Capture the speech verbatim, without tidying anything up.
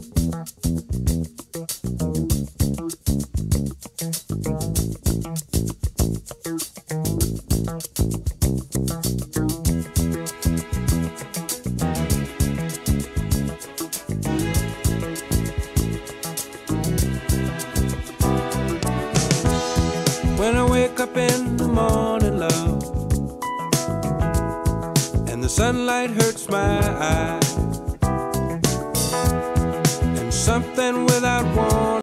When I wake up in the morning, love, and the sunlight hurts my eyes, and something without warning